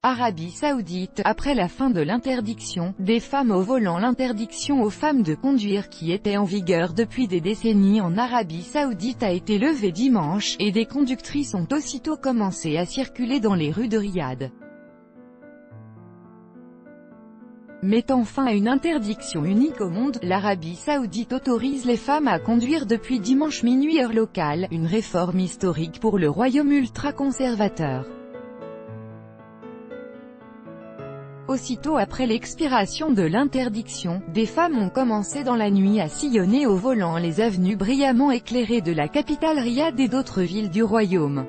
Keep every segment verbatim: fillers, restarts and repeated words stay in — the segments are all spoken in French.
Arabie Saoudite. Après la fin de l'interdiction des femmes au volant, l'interdiction aux femmes de conduire qui était en vigueur depuis des décennies en Arabie Saoudite a été levée dimanche, et des conductrices ont aussitôt commencé à circuler dans les rues de Riyad. Mettant fin à une interdiction unique au monde, l'Arabie Saoudite autorise les femmes à conduire depuis dimanche minuit heure locale, une réforme historique pour le royaume ultra-conservateur. Aussitôt après l'expiration de l'interdiction, des femmes ont commencé dans la nuit à sillonner au volant les avenues brillamment éclairées de la capitale Riyad et d'autres villes du royaume.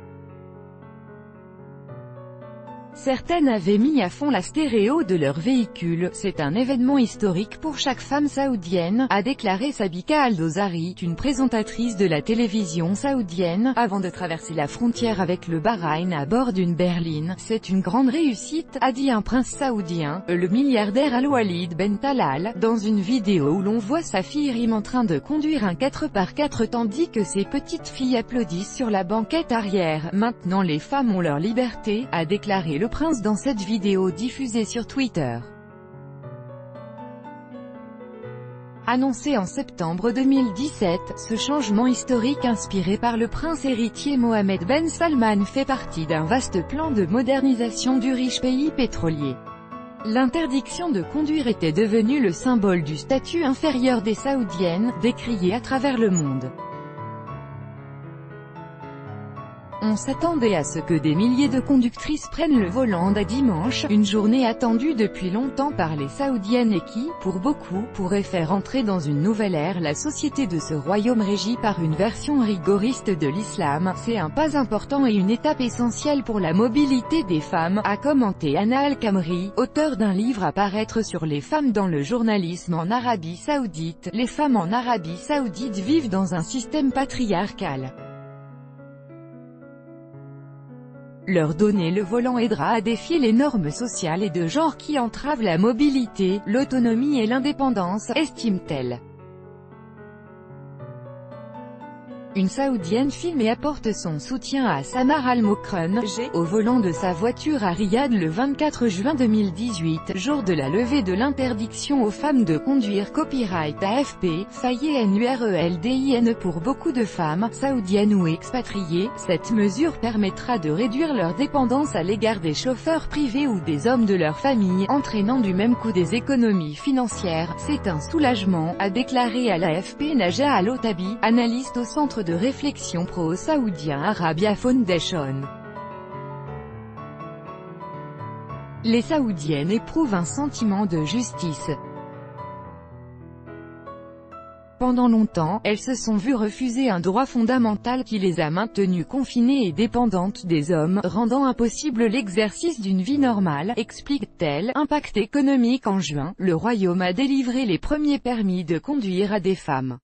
Certaines avaient mis à fond la stéréo de leur véhicule. C'est un événement historique pour chaque femme saoudienne, a déclaré Sabika Al-Dosari, une présentatrice de la télévision saoudienne, avant de traverser la frontière avec le Bahreïn à bord d'une berline. C'est une grande réussite, a dit un prince saoudien, le milliardaire Al-Walid Ben Talal, dans une vidéo où l'on voit sa fille Rim en train de conduire un quatre par quatre tandis que ses petites filles applaudissent sur la banquette arrière. Maintenant les femmes ont leur liberté, a déclaré le prince dans cette vidéo diffusée sur Twitter. Annoncé en septembre deux mille dix-sept, ce changement historique inspiré par le prince héritier Mohammed Ben Salman fait partie d'un vaste plan de modernisation du riche pays pétrolier. L'interdiction de conduire était devenue le symbole du statut inférieur des Saoudiennes, décrié à travers le monde. On s'attendait à ce que des milliers de conductrices prennent le volant dès dimanche, une journée attendue depuis longtemps par les Saoudiennes et qui, pour beaucoup, pourrait faire entrer dans une nouvelle ère la société de ce royaume régi par une version rigoriste de l'islam. C'est un pas important et une étape essentielle pour la mobilité des femmes, a commenté Anna Al-Kamri, auteure d'un livre à paraître sur les femmes dans le journalisme en Arabie Saoudite. Les femmes en Arabie Saoudite vivent dans un système patriarcal. Leur donner le volant aidera à défier les normes sociales et de genre qui entravent la mobilité, l'autonomie et l'indépendance, estime-t-elle. Une Saoudienne filme et apporte son soutien à Samar Al-Mokrun, au volant de sa voiture à Riyad le vingt-quatre juin deux mille dix-huit, jour de la levée de l'interdiction aux femmes de conduire. Copyright A F P, Faye N U R E L D I N. Pour beaucoup de femmes, saoudiennes ou expatriées, cette mesure permettra de réduire leur dépendance à l'égard des chauffeurs privés ou des hommes de leur famille, entraînant du même coup des économies financières. C'est un soulagement, a déclaré à l'A F P Naja Al-Otabi, analyste au centre de réflexion pro-saoudien Arabia Foundation. Les Saoudiennes éprouvent un sentiment de justice. Pendant longtemps, elles se sont vues refuser un droit fondamental qui les a maintenues confinées et dépendantes des hommes, rendant impossible l'exercice d'une vie normale, explique-t-elle. Impact économique. En juin, le Royaume a délivré les premiers permis de conduire à des femmes.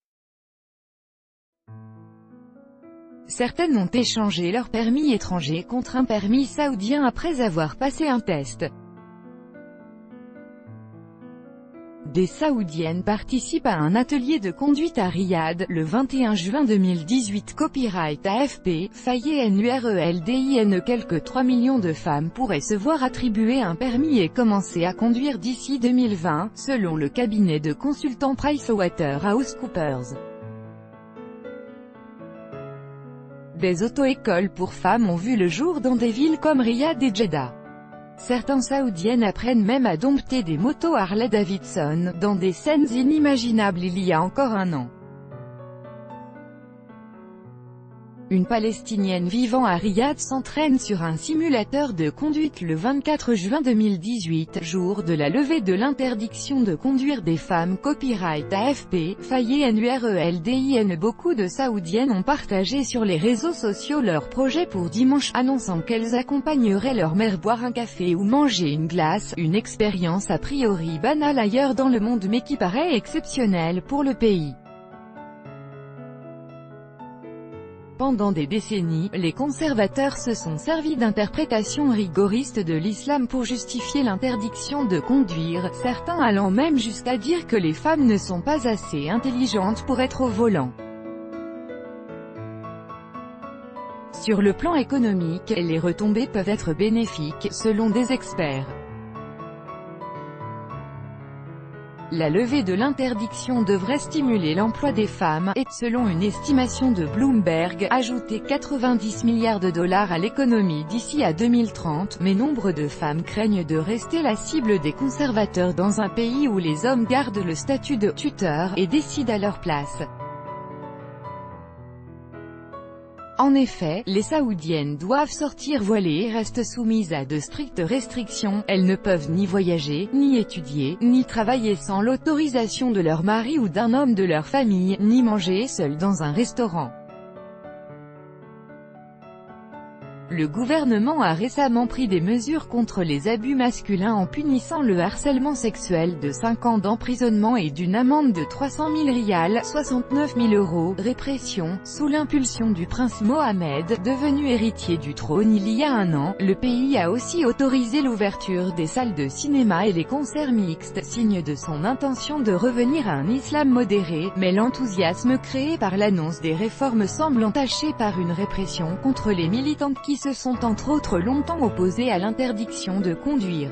Certaines ont échangé leur permis étranger contre un permis saoudien après avoir passé un test. Des Saoudiennes participent à un atelier de conduite à Riyad, le vingt et un juin deux mille dix-huit. Copyright A F P, Faye N U R E L D I N. Quelque trois millions de femmes pourraient se voir attribuer un permis et commencer à conduire d'ici deux mille vingt, selon le cabinet de consultants PricewaterhouseCoopers. Des auto-écoles pour femmes ont vu le jour dans des villes comme Riyad et Jeddah. Certains Saoudiennes apprennent même à dompter des motos Harley-Davidson, dans des scènes inimaginables il y a encore un an. Une Palestinienne vivant à Riyad s'entraîne sur un simulateur de conduite le vingt-quatre juin deux mille dix-huit, jour de la levée de l'interdiction de conduire des femmes. Copyright A F P, Faye N U R E L D I N. Beaucoup de Saoudiennes ont partagé sur les réseaux sociaux leur projet pour dimanche, annonçant qu'elles accompagneraient leur mère boire un café ou manger une glace, une expérience a priori banale ailleurs dans le monde mais qui paraît exceptionnelle pour le pays. Pendant des décennies, les conservateurs se sont servis d'interprétations rigoristes de l'islam pour justifier l'interdiction de conduire, certains allant même jusqu'à dire que les femmes ne sont pas assez intelligentes pour être au volant. Sur le plan économique, les retombées peuvent être bénéfiques, selon des experts. La levée de l'interdiction devrait stimuler l'emploi des femmes, et, selon une estimation de Bloomberg, ajouter quatre-vingt-dix milliards de dollars à l'économie d'ici à deux mille trente, mais nombre de femmes craignent de rester la cible des conservateurs dans un pays où les hommes gardent le statut de « tuteur » et décident à leur place. En effet, les Saoudiennes doivent sortir voilées et restent soumises à de strictes restrictions, elles ne peuvent ni voyager, ni étudier, ni travailler sans l'autorisation de leur mari ou d'un homme de leur famille, ni manger seules dans un restaurant. Le gouvernement a récemment pris des mesures contre les abus masculins en punissant le harcèlement sexuel de cinq ans d'emprisonnement et d'une amende de trois cent mille rials, soixante-neuf mille euros, répression, sous l'impulsion du prince Mohammed, devenu héritier du trône il y a un an. Le pays a aussi autorisé l'ouverture des salles de cinéma et les concerts mixtes, signe de son intention de revenir à un islam modéré, mais l'enthousiasme créé par l'annonce des réformes semble entaché par une répression contre les militantes qui se sont entre autres longtemps opposés à l'interdiction de conduire.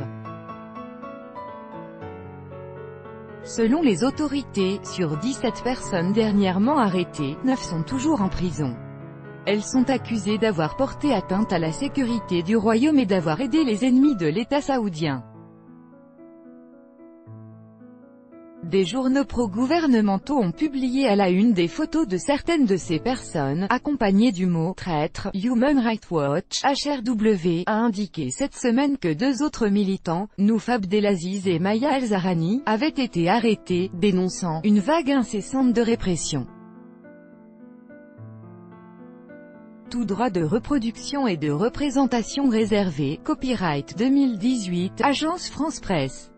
Selon les autorités, sur dix-sept personnes dernièrement arrêtées, neuf sont toujours en prison. Elles sont accusées d'avoir porté atteinte à la sécurité du royaume et d'avoir aidé les ennemis de l'État saoudien. Des journaux pro-gouvernementaux ont publié à la une des photos de certaines de ces personnes, accompagnées du mot « traître ». Human Rights Watch, H R W, a indiqué cette semaine que deux autres militants, Nouf Abdelaziz et Maya El-Zahrani, avaient été arrêtés, dénonçant « une vague incessante de répression ». Tout droit de reproduction et de représentation réservé, copyright deux mille dix-huit, Agence France Presse.